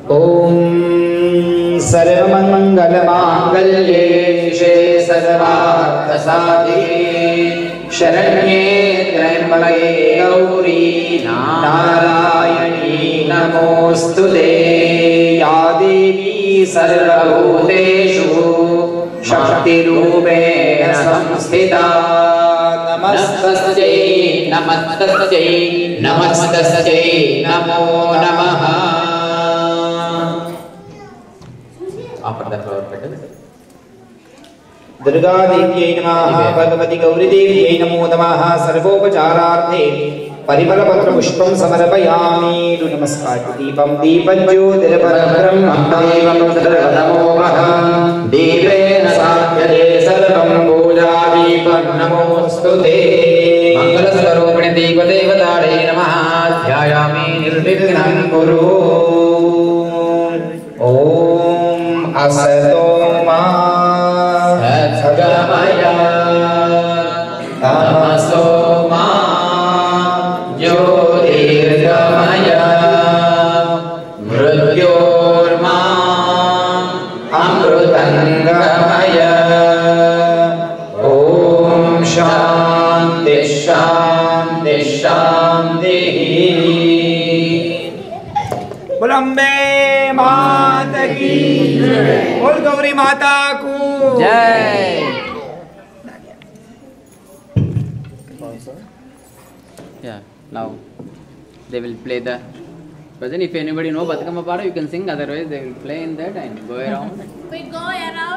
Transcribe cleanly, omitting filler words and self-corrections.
ओम सर्वमंगलमांगल्ये शिवे सर्वार्थसाधिके शरण्ये त्र्यंबके गौरी नारायणी नमोस्तुते। या देवी सर्वभूतेषु शक्तिरूपेण संस्थिता नमस्तस्यै नमस्तस्यै नमस्तस्यै नमो नमः। दुर्गा देव्यै नमः। भगवती गौरी देव्यै नमो नमः। सर्वोपचारार्थे परिमलपत्र पुष्पं समर्पयामि। नमस्कार। दीपं दीपज्योतिर्परब्रह्मं देवं सर्वतमोमः। दीपेन साध्यते सर्वं पूजादीपं नमोऽस्तुते। मङ्गलस्वरूपिणे देवदेवतायै नमः। ध्यायामि निर्विघ्नं कुरु। ॐ असतो मा सद्गमय तमसो मा ज्योतिर्गमय मृत्योर्मा अमृतङ्गमय। ॐ शान्ति शान्ति शान्तिः। बोलंबे माता की बोल गौरी माता को जय। Yeah, now they will play the bhajan. If anybody know Batkama Pada, you can sing. Otherwise, they will play in that and go around. We go around.